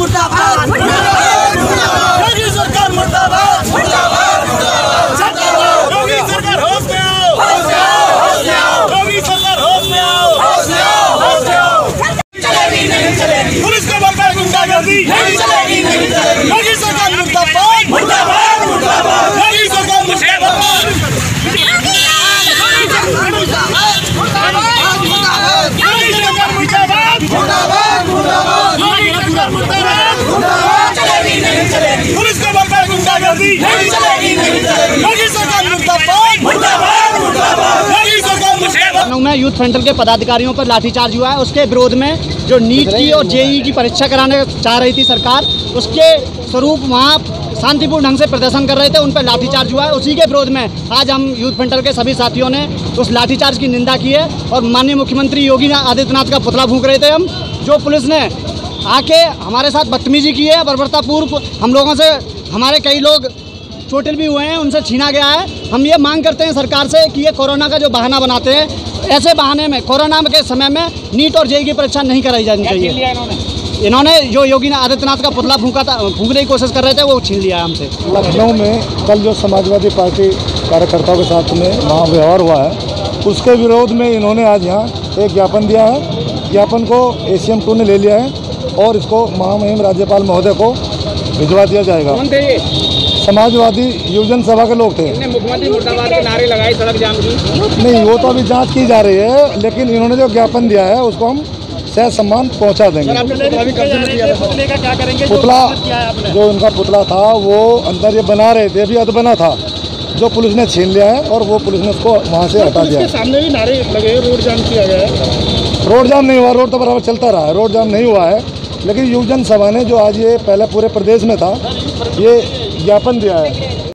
मुर्दाबाद मुर्दाबाद योगी सरकार मुर्दाबाद मुर्दाबाद योगी सरकार होश में आओ, होश में आओ, होश में आओ, योगी सरकार होश में आओ, होश में आओ, होश में आओ। चलेगी नहीं चलेगी, पुलिस को बंपर गुंडागर्दी नहीं चलेगी नहीं चलेगी। योगी सरकार मुर्दाबाद मुर्दाबाद मुर्दाबाद योगी सरकार मुर्दाबाद पुलिस को बंपर गुंडागर्दी नहीं चलेगी नहीं चलेगी। योगी सरकार मुर्दाबाद मुर्दाबाद मुर्दाबाद योगी सरकार मुर्दाबाद। लखनऊ में यूथ फ्रंटल के पदाधिकारियों पर लाठीचार्ज हुआ है। उसके विरोध में जो नीट की और जेईई की परीक्षा कराने चाह रही थी सरकार, उसके स्वरूप वहाँ शांतिपूर्ण ढंग से प्रदर्शन कर रहे थे, उन पर लाठीचार्ज हुआ है। उसी के विरोध में आज हम यूथ फ्रंटल के सभी साथियों ने उस लाठीचार्ज की निंदा की है और माननीय मुख्यमंत्री योगी आदित्यनाथ का पुतला फूंक रहे थे हम। जो पुलिस ने आके हमारे साथ बदतमीजी की है, बर्बरतापूर्व हम लोगों से, हमारे कई लोग चोटिल भी हुए हैं, उनसे छीना गया है। हम ये मांग करते हैं सरकार से कि ये कोरोना का जो बहाना बनाते हैं, ऐसे बहाने में कोरोना के समय में नीट और जेईई की परीक्षा नहीं कराई जानी चाहिए। इन्होंने जो योगी आदित्यनाथ का पुतला फूंकने की कोशिश कर रहे थे, वो छीन लिया है हमसे। लखनऊ में कल जो समाजवादी पार्टी कार्यकर्ताओं के साथ में महाव्यवहार हुआ है, उसके विरोध में इन्होंने आज यहाँ एक ज्ञापन दिया है। ज्ञापन को ACM 2 ने ले लिया है और इसको महामहिम राज्यपाल महोदय को भिजवा दिया जाएगा। कौन थे ये? समाजवादी युवजन सभा के लोग थे। मुख्यमंत्री मुर्दाबाद के नारे लगाए सड़क जाम की। नहीं, वो तो अभी जांच की जा रही है, लेकिन इन्होंने जो ज्ञापन दिया है उसको हम सह सम्मान पहुंचा देंगे। पुतला जो उनका पुतला था वो अंदर ये बना रहे थे, अभी अधबना था, जो पुलिस ने छीन लिया है और वो पुलिस ने उसको वहाँ से हटा दिया है। सामने भी नारे लगे, रोड जाम किया गया है। रोड जाम नहीं हुआ, रोड तो बराबर चलता रहा है, रोड जाम नहीं हुआ है। लेकिन युवजन सभा ने जो आज ये पहले पूरे प्रदेश में था, ये ज्ञापन दिया है